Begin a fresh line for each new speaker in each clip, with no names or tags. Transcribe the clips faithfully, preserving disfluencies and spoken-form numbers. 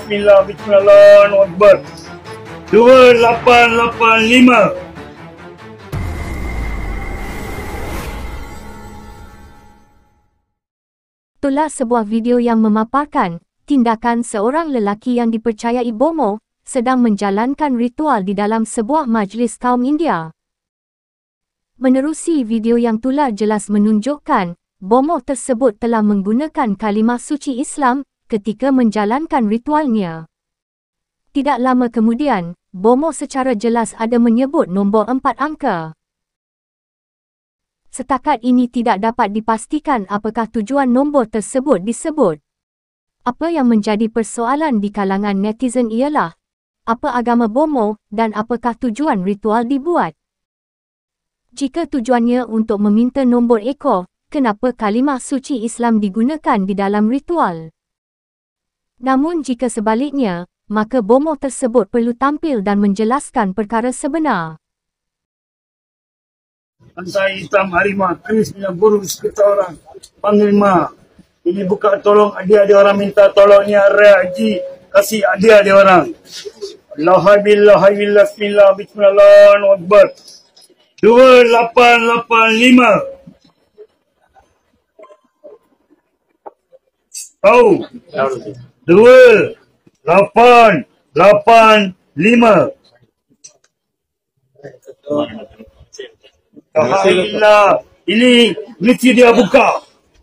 Bismillah, Bismillah, Akbar. dua lapan lapan lima.
Itulah sebuah video yang memaparkan tindakan seorang lelaki yang dipercayai bomoh sedang menjalankan ritual di dalam sebuah majlis kaum India. Menerusi video yang tular jelas menunjukkan bomoh tersebut telah menggunakan kalimah suci Islam ketika menjalankan ritualnya. Tidak lama kemudian, bomoh secara jelas ada menyebut nombor empat angka. Setakat ini tidak dapat dipastikan apakah tujuan nombor tersebut disebut. Apa yang menjadi persoalan di kalangan netizen ialah, apa agama bomoh dan apakah tujuan ritual dibuat? Jika tujuannya untuk meminta nombor ekor, kenapa kalimah suci Islam digunakan di dalam ritual? Namun jika sebaliknya, maka bomoh tersebut perlu tampil dan menjelaskan perkara sebenar.
Saya Hitam Harimah, Kris punya guru sekitar orang. Panggil Ma. Ini buka tolong adik-adik orang minta tolongnya Haji. Kasih adik-adik orang. Alhamdulillah, Bismillah, Bismillah, Akbar. dua lapan lapan lima. Tahu? dua lapan lapan lima. Alhamdulillah. Ini mesti dia buka.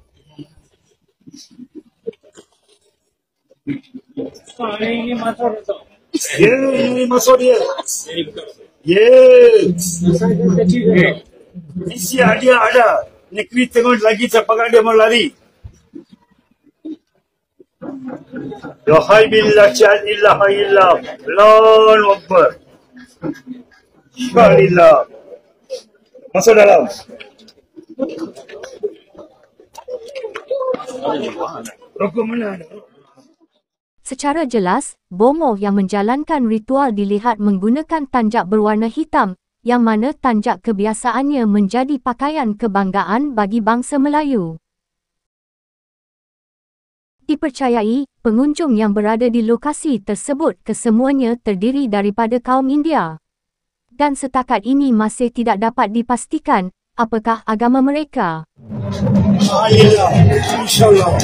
Ini masuk dia. Ini masuk dia. Yes. Isi dia ada. Negeri tengok lagi sepakat dia mau lari. Ya hai billah sha'illah illallah. Allahu Akbar. Alhamdulillah. Masuk dalam. Rokok mana ada?
Secara jelas, bomoh yang menjalankan ritual dilihat menggunakan tanjak berwarna hitam, yang mana tanjak kebiasaannya menjadi pakaian kebanggaan bagi bangsa Melayu. Dipercayai, pengunjung yang berada di lokasi tersebut kesemuanya terdiri daripada kaum India. Dan setakat ini masih tidak dapat dipastikan apakah agama mereka.
Alhamdulillah, insyaAllah.